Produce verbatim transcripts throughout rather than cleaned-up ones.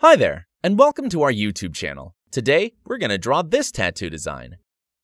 Hi there, and welcome to our YouTube channel. Today, we're going to draw this tattoo design.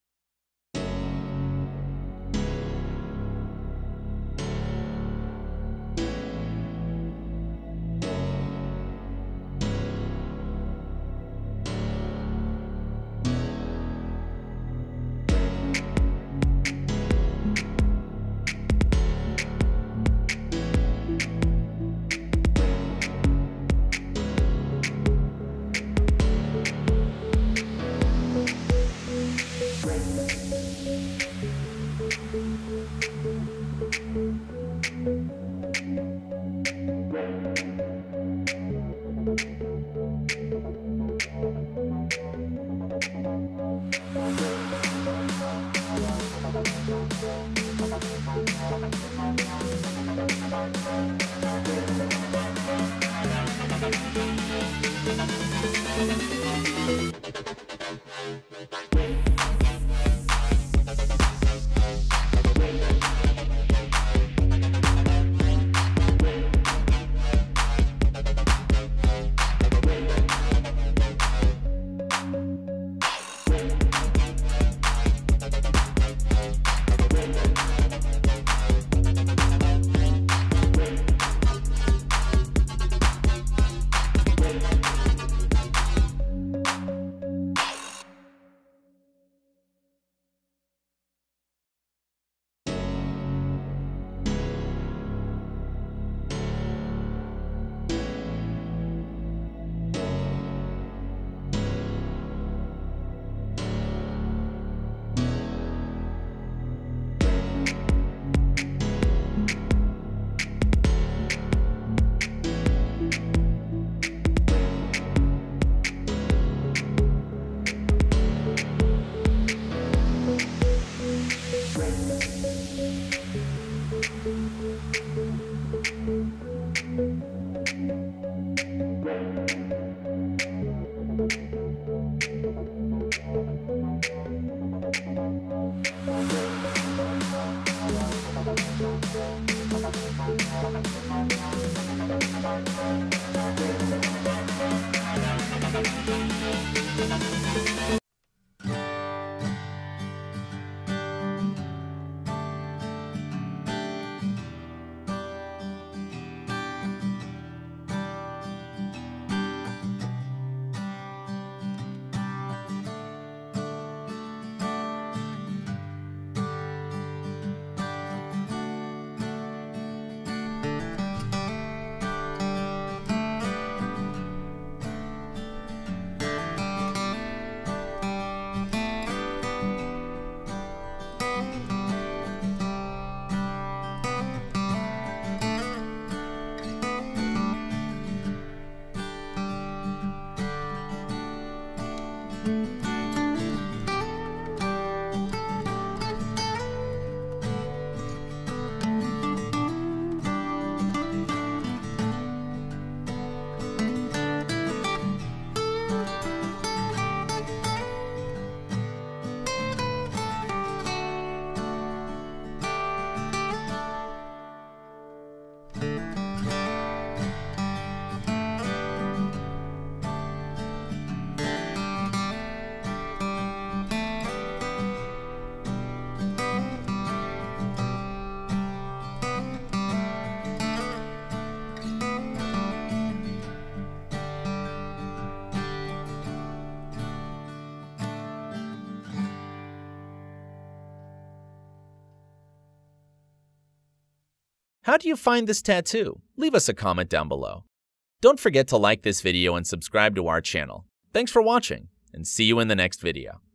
How do you find this tattoo? Leave us a comment down below. Don't forget to like this video and subscribe to our channel. Thanks for watching, and see you in the next video.